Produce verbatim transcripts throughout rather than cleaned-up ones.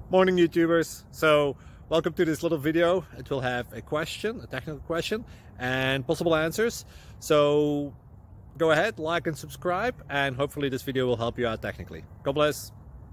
Morning YouTubers. So welcome to this little video. It will have a question, a technical question, and possible answers. So go ahead, like and subscribe, and hopefully this video will help you out technically. God bless.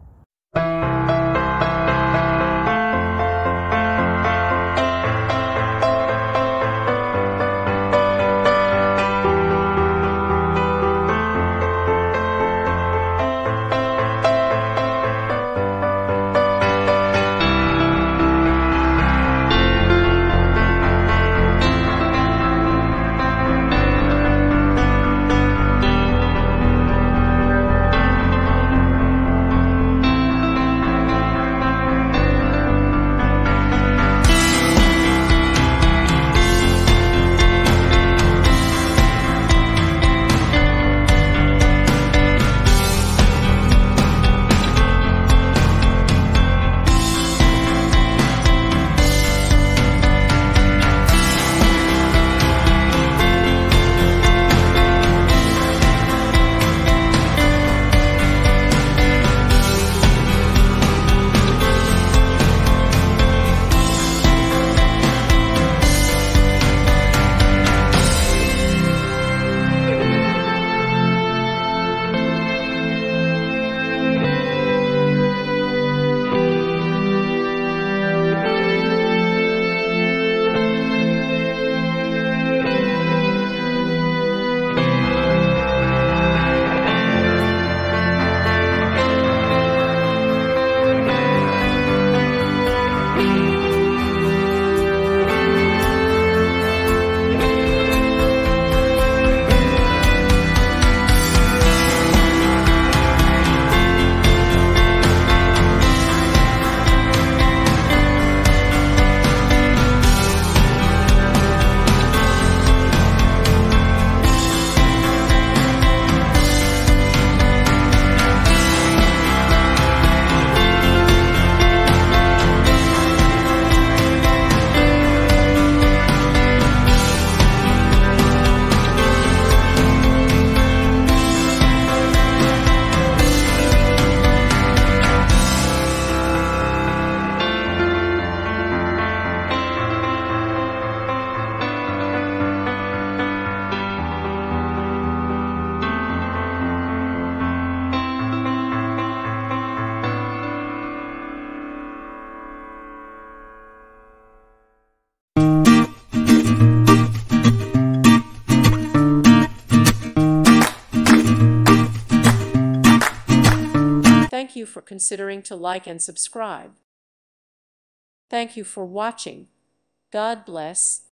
Thank you for considering to like and subscribe. Thank you for watching. God bless.